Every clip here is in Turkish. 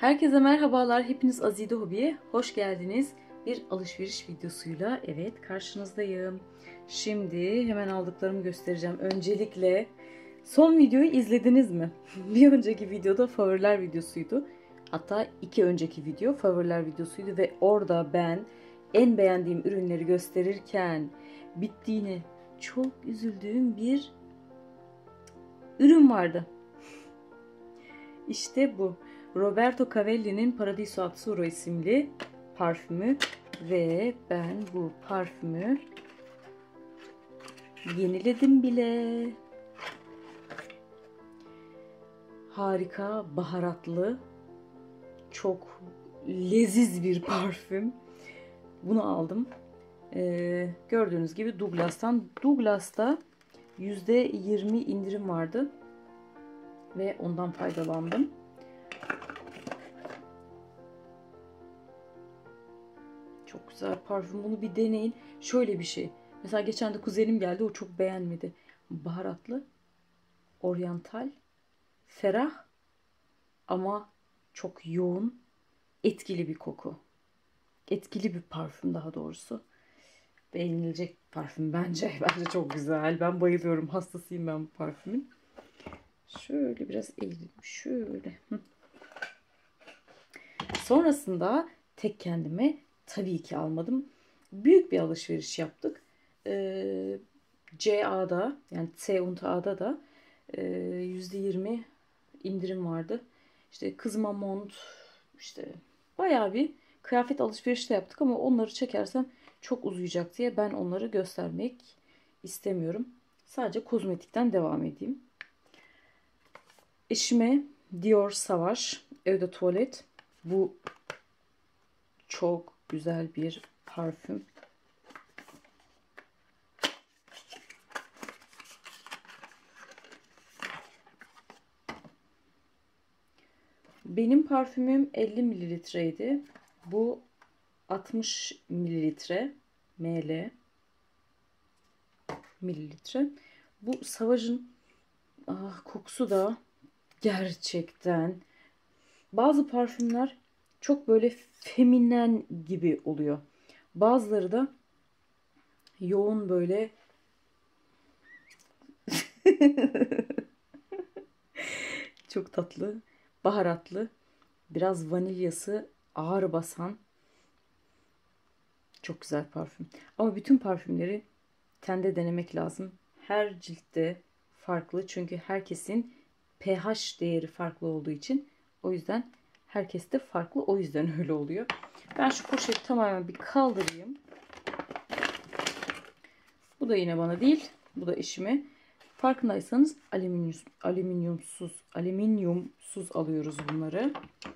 Herkese merhabalar. Hepiniz Azide Hobi'ye hoş geldiniz. Bir alışveriş videosuyla karşınızdayım. Şimdi hemen aldıklarımı göstereceğim. Öncelikle son videoyu izlediniz mi? Bir önceki videoda favoriler videosuydu. Hatta iki önceki video favoriler videosuydu ve orada ben en beğendiğim ürünleri gösterirken bittiğine çok üzüldüğüm bir ürün vardı. İşte bu. Roberto Cavalli'nin Paradiso Azzurro isimli parfümü ve ben bu parfümü yeniledim bile. Harika, baharatlı, çok leziz bir parfüm. Bunu aldım. Gördüğünüz gibi Douglas'tan. Douglas'ta %20 indirim vardı ve ondan faydalandım. Çok güzel parfüm. Bunu bir deneyin. Şöyle bir şey. Mesela geçen de kuzenim geldi. O çok beğenmedi. Baharatlı, oryantal, ferah ama çok yoğun, etkili bir koku. Etkili bir parfüm daha doğrusu. Beğenilecek parfüm bence. Bence çok güzel. Ben bayılıyorum. Hastasıyım ben bu parfümün. Şöyle biraz eğilim. Şöyle. Sonrasında tek kendime tabii ki almadım. Büyük bir alışveriş yaptık. CA'da yani C&A'da da %20 indirim vardı. İşte kızıma mont, işte bayağı bir kıyafet alışverişi de yaptık ama onları çekersem çok uzayacak diye ben onları göstermek istemiyorum. Sadece kozmetikten devam edeyim. Eşime Dior Sauvage Eau de Toilette. Bu çok güzel bir parfüm. Benim parfümüm 50 mililitreydi. Bu 60 mililitre. Mililitre. Bu Sauvage'ın kokusu da gerçekten. Bazı parfümler çok böyle feminen gibi oluyor. Bazıları da yoğun böyle çok tatlı, baharatlı, biraz vanilyası ağır basan çok güzel parfüm. Ama bütün parfümleri tende denemek lazım. Her ciltte farklı çünkü herkesin pH değeri farklı olduğu için o yüzden herkes de farklı, o yüzden öyle oluyor. Ben şu poşeti tamamen bir kaldırayım. Bu da yine bana değil, bu da eşime. Farkındaysanız alüminyumsuz alıyoruz bunları.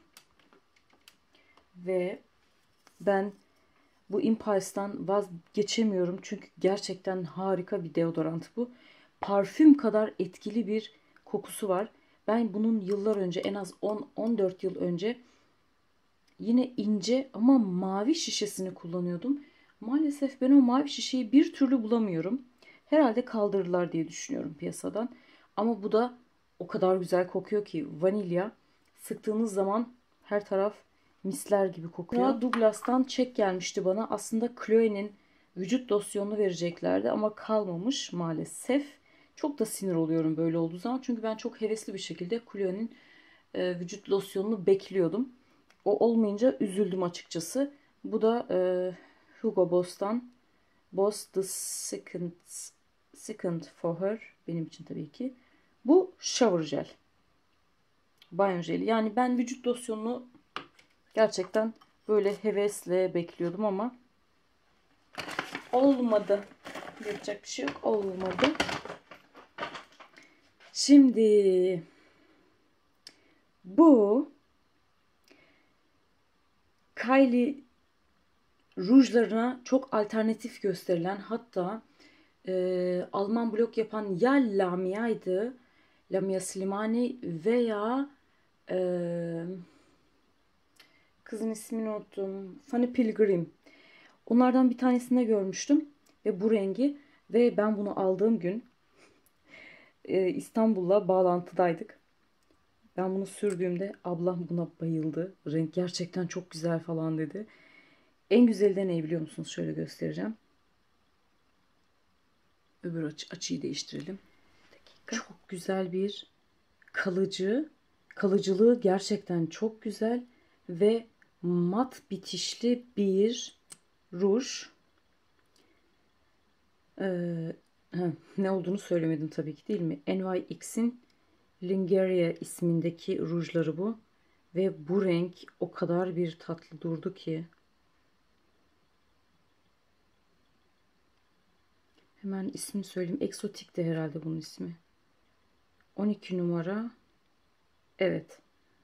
Ve ben bu Impulse'dan vazgeçemiyorum çünkü gerçekten harika bir deodorant bu. Parfüm kadar etkili bir kokusu var. Ben bunun yıllar önce, en az 10-14 yıl önce yine ince ama mavi şişesini kullanıyordum. Maalesef ben o mavi şişeyi bir türlü bulamıyorum. Herhalde kaldırırlar diye düşünüyorum piyasadan. Ama bu da o kadar güzel kokuyor ki, vanilya. Sıktığınız zaman her taraf misler gibi kokuyor. Douglas'tan çek gelmişti bana. Aslında Chloe'nin vücut losyonunu vereceklerdi ama kalmamış maalesef. Çok da sinir oluyorum böyle olduğu zaman. Çünkü ben çok hevesli bir şekilde Chloe'nin vücut losyonunu bekliyordum. O olmayınca üzüldüm açıkçası. Bu da Hugo Boss'tan Boss the Second for Her. Benim için tabii ki. Bu shower gel. Banyo jeli. Yani ben vücut losyonunu gerçekten böyle hevesle bekliyordum ama olmadı. Yapacak bir şey yok. Olmadı. Şimdi bu Kylie rujlarına çok alternatif gösterilen, hatta Alman blog yapan ya Lamia'ydı, Lamia Slimani veya kızın ismini unuttum, Fanny Pilgrim. Onlardan bir tanesinde görmüştüm ve bu rengi, ve ben bunu aldığım gün İstanbul'la bağlantıdaydık. Ben bunu sürdüğümde ablam buna bayıldı. Renk gerçekten çok güzel falan dedi. En güzeli de ne biliyor musunuz? Şöyle göstereceğim. Öbür açıyı değiştirelim. Çok güzel bir kalıcı. Kalıcılığı gerçekten çok güzel ve mat bitişli bir ruj. Ne olduğunu söylemedim tabii ki, değil mi? NYX'in Lingerie ismindeki rujları bu. Ve bu renk o kadar bir tatlı durdu ki. Hemen ismini söyleyeyim. Exotic de herhalde bunun ismi. 12 numara. Evet.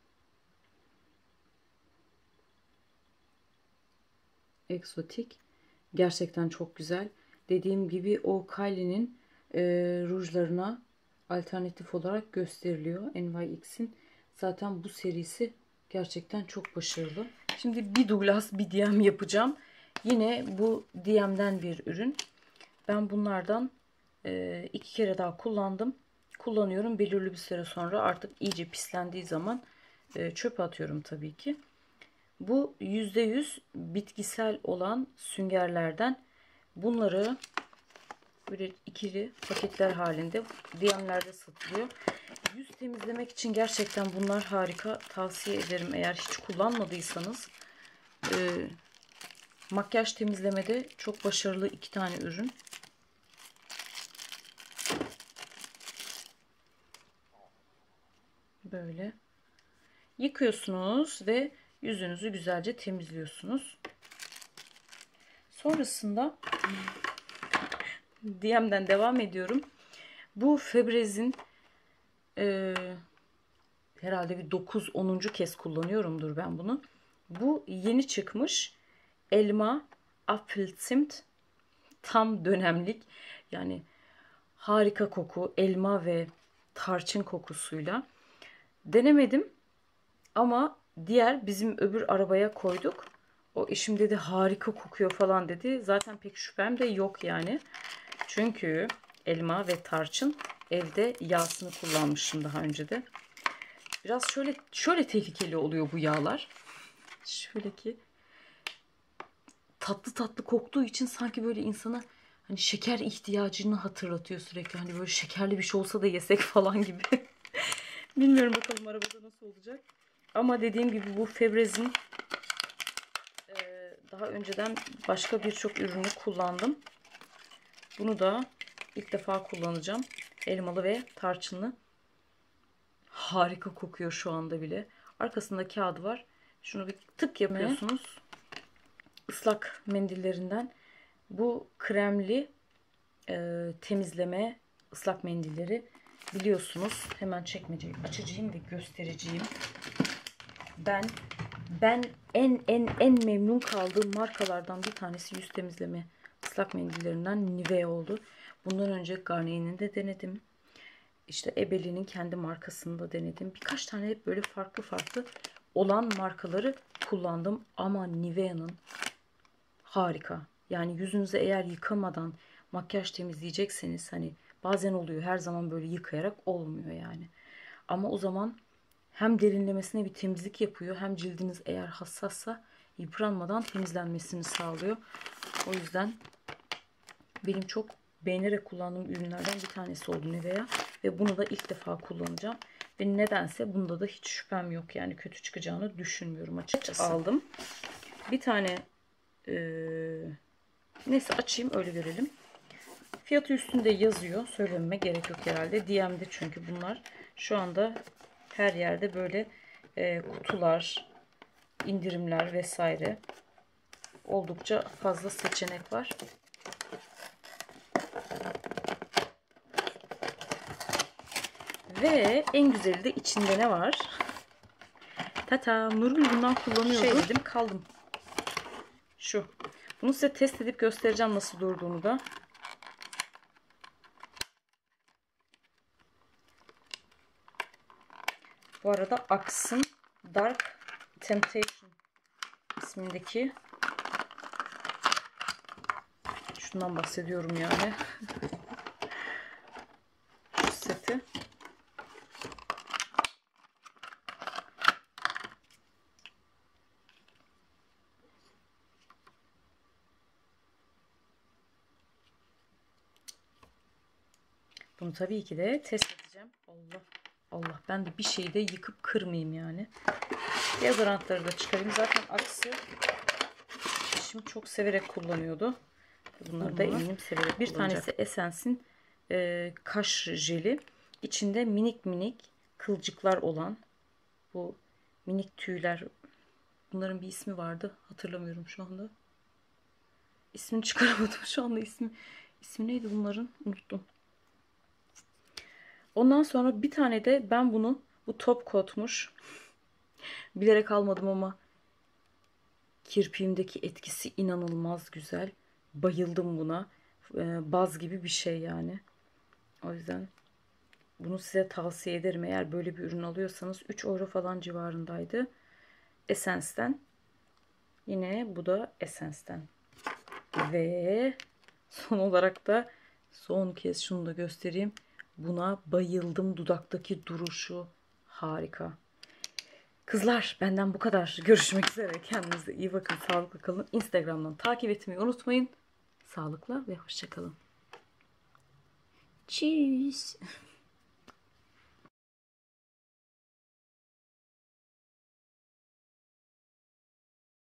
Exotic. Gerçekten çok güzel. Dediğim gibi o Kylie'nin rujlarına alternatif olarak gösteriliyor. NYX'in. Zaten bu serisi gerçekten çok başarılı. Şimdi bir Douglas bir DM yapacağım. Yine bu DM'den bir ürün. Ben bunlardan 2 kere daha kullandım. Kullanıyorum. Belirli bir süre sonra artık iyice pislendiği zaman çöpe atıyorum tabii ki. Bu %100 bitkisel olan süngerlerden. Bunları böyle ikili paketler halinde DM'lerde satılıyor. Yüz temizlemek için gerçekten bunlar harika. Tavsiye ederim eğer hiç kullanmadıysanız. Makyaj temizlemede çok başarılı 2 tane ürün. Böyle yıkıyorsunuz ve yüzünüzü güzelce temizliyorsunuz. Sonrasında DM'den devam ediyorum. Bu Febre's'in herhalde bir 9-10. kez kullanıyorumdur ben bunu. Bu yeni çıkmış elma Apfelzimt tam dönemlik, yani harika koku, elma ve tarçın kokusuyla. Denemedim ama diğer bizim öbür arabaya koyduk. O eşim dedi harika kokuyor falan dedi. Zaten pek şüphem de yok yani. Çünkü elma ve tarçın, evde yağsını kullanmışım daha önce de. Biraz şöyle tehlikeli oluyor bu yağlar. Şöyle ki tatlı tatlı koktuğu için sanki böyle insana hani şeker ihtiyacını hatırlatıyor sürekli. Hani böyle şekerli bir şey olsa da yesek falan gibi. Bilmiyorum bakalım arabada nasıl olacak. Ama dediğim gibi bu Febre's'in daha önceden başka birçok ürünü kullandım. Bunu da ilk defa kullanacağım. Elmalı ve tarçınlı. Harika kokuyor şu anda bile. Arkasında kağıdı var. Şunu bir tık yapıyorsunuz. Islak mendillerinden bu kremli temizleme ıslak mendilleri biliyorsunuz. Hemen çekmeceyi açacağım ve göstereceğim. Ben en memnun kaldığım markalardan bir tanesi yüz temizleme ıslak mendillerinden Nivea oldu. Bundan önce Garnier'in de denedim. İşte Ebelli'nin kendi markasını da denedim. Birkaç tane hep böyle farklı farklı olan markaları kullandım. Ama Nivea'nın harika. Yani yüzünüze eğer yıkamadan makyaj temizleyecekseniz, hani bazen oluyor, her zaman böyle yıkayarak olmuyor yani. Ama o zaman hem derinlemesine bir temizlik yapıyor, hem cildiniz eğer hassassa yıpranmadan temizlenmesini sağlıyor. O yüzden benim çok beğenerek kullandığım ürünlerden bir tanesi oldu Nivea. Ve bunu da ilk defa kullanacağım. Ve nedense bunda da hiç şüphem yok. Yani kötü çıkacağını düşünmüyorum açıkçası. Aldım. Bir tane neyse açayım öyle görelim. Fiyatı üstünde yazıyor. Söylememe gerek yok herhalde. DM'de çünkü bunlar. Şu anda her yerde böyle kutular, indirimler vesaire. Oldukça fazla seçenek var. Ve en güzeli de içinde ne var? Tata, Nurgül bundan kullanıyordum. Dedim kaldım. Şu. Bunu size test edip göstereceğim nasıl durduğunu da. Bu arada Aks'ın Dark Temptation ismindeki, şundan bahsediyorum yani. Şu seti. Bunu tabii ki de test edeceğim. Allah Allah, ben de bir şeyi de yıkıp kırmayayım yani. Deodorantları da çıkarayım. Zaten Aksi eşim çok severek kullanıyordu. Bunları da eminim severek bir tanesi Essence'in kaş jeli. İçinde minik minik kılcıklar olan, bu minik tüyler. Bunların bir ismi vardı. Hatırlamıyorum şu anda. İsmini çıkaramadım şu anda. İsmi neydi bunların? Unuttum. Ondan sonra bir tane de ben bu top coat'muş. Bilerek almadım ama kirpiğimdeki etkisi inanılmaz güzel. Bayıldım buna. Baz gibi bir şey yani. O yüzden bunu size tavsiye ederim. Eğer böyle bir ürün alıyorsanız 3 euro falan civarındaydı. Essence'den. Yine bu da Essence'den. Ve son olarak da son kez şunu da göstereyim. Buna bayıldım. Dudaktaki duruşu harika. Kızlar, benden bu kadar. Görüşmek üzere. Kendinize iyi bakın. Sağlıklı kalın. Instagram'dan takip etmeyi unutmayın. Sağlıkla ve hoşça kalın. Tschüss.